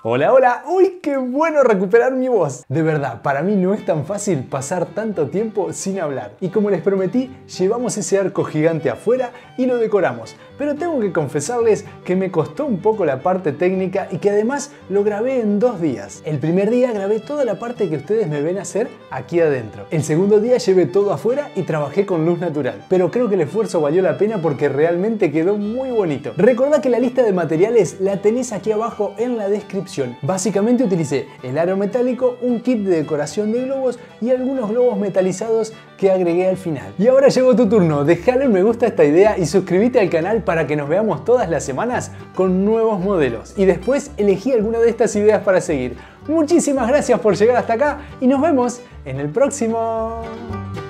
Hola, hola, uy, qué bueno recuperar mi voz. De verdad, para mí no es tan fácil pasar tanto tiempo sin hablar. Y como les prometí, llevamos ese arco gigante afuera y lo decoramos. Pero tengo que confesarles que me costó un poco la parte técnica y que además lo grabé en 2 días. El primer día grabé toda la parte que ustedes me ven hacer aquí adentro. El segundo día llevé todo afuera y trabajé con luz natural. Pero creo que el esfuerzo valió la pena porque realmente quedó muy bonito. Recordá que la lista de materiales la tenés aquí abajo en la descripción. Básicamente utilicé el aro metálico, un kit de decoración de globos y algunos globos metalizados que agregué al final. Y ahora llegó tu turno, dejale un me gusta a esta idea y suscríbete al canal para que nos veamos todas las semanas con nuevos modelos. Y después elegí alguna de estas ideas para seguir. Muchísimas gracias por llegar hasta acá y nos vemos en el próximo.